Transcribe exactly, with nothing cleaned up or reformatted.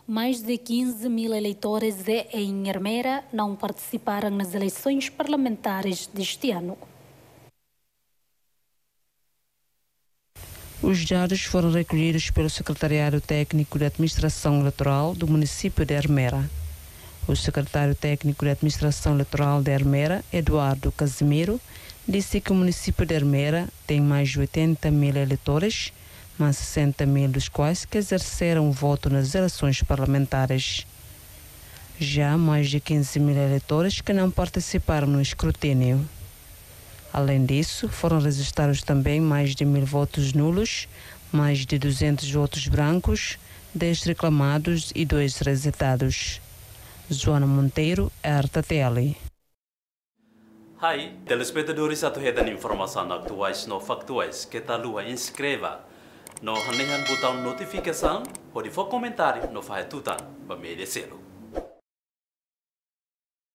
Mais de quinze mil eleitores em Ermera não participaram nas eleições parlamentares deste ano. Os dados foram recolhidos pelo Secretariado Técnico de Administração Eleitoral do município de Ermera. O secretário técnico de Administração Eleitoral de Ermera, Eduardo Casimiro, disse que o município de Ermera tem mais de oitenta mil eleitores, mas sessenta mil dos quais que exerceram o voto nas eleições parlamentares. Já há mais de quinze mil eleitores que não participaram no escrutínio. Além disso, foram registrados também mais de mil votos nulos, mais de duzentos votos brancos, dez reclamados e dois resetados. Joana Monteiro, R T T L. Hai, telespectadores atuhetan informação atuais no factuais que tal lua inscreva no hanehan botão notificação ou de for comentário no faz tutan para me selo.